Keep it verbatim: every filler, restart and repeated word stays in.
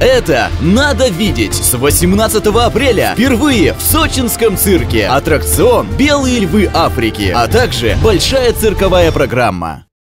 Это надо видеть! С восемнадцатого апреля впервые в сочинском цирке аттракцион «Белые львы Африки», а также большая цирковая программа.